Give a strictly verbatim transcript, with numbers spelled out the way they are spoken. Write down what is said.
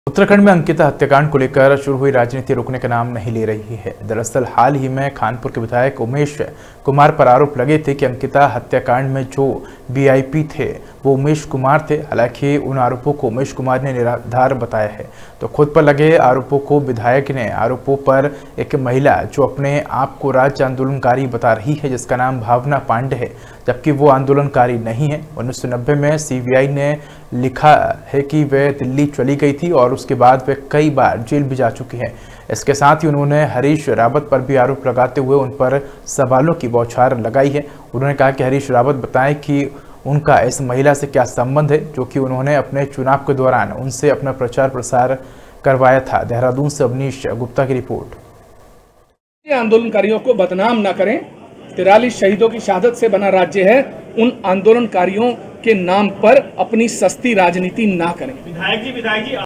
उत्तराखंड में अंकिता हत्याकांड को लेकर शुरू हुई राजनीति रुकने का नाम नहीं ले रही है। दरअसल हाल ही में खानपुर के विधायक उमेश कुमार पर आरोप लगे थे कि अंकिता हत्याकांड में जो वीआईपी थे वो उमेश कुमार थे। हालांकि उन आरोपों को उमेश कुमार ने निराधार बताया है। तो खुद पर लगे आरोपों को विधायक ने आरोपों पर एक महिला जो अपने आप को राज्य आंदोलनकारी बता रही है, जिसका नाम भावना पांडे है, जबकि वो आंदोलनकारी नहीं है। उन्नीस सौ नब्बे में सीबीआई ने लिखा है कि वह दिल्ली चली गई थी और उसके बाद वे कई बार जेल भी जा चुकी हैं। इसके साथ ही उन्होंने हरीश रावत पर भी आरोप लगाते हुए उन पर सवालों की बौछार लगाई है। उन्होंने कहा कि हरीश रावत बताएं कि उनका इस महिला से क्या संबंध है, जो कि उन्होंने अपने चुनाव के दौरान उनसे अपना प्रचार प्रसार करवाया था। देहरादून से अवनीश गुप्ता की रिपोर्ट। आंदोलनकारियों को बदनाम न करें। तिरालीस शहीदों की शहादत से बना राज्य है। उन आंदोलनकारियों के नाम पर अपनी सस्ती राजनीति ना करें। विधायक जी विधायक जी